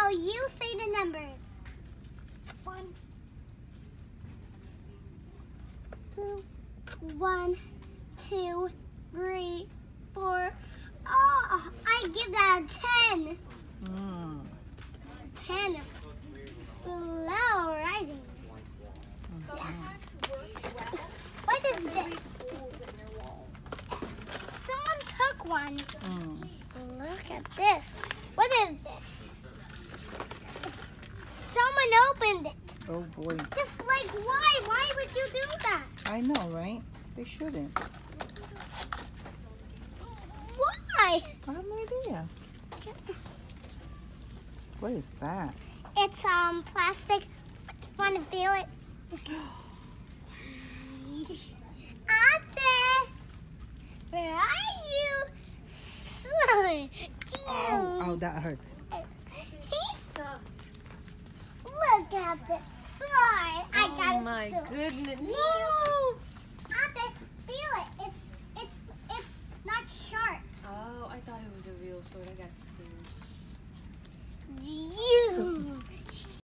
you say the numbers. 1, 2, 1, 2, 3, 4. Oh, I give that a 10. 10. Slow rising. Yeah. What is this? Someone took one. Look at this. What is this? Someone opened it. Oh boy. Just like why? Why would you do that? I know, right? They shouldn't. Why? I have no idea. What is that? It's plastic. Want to feel it? Ate, where are you? Oh, that hurts. Look at this slide. I got Oh my goodness. No. Ate, feel it. It's not sharp. Oh, I thought it was a real sword. I got scared. You.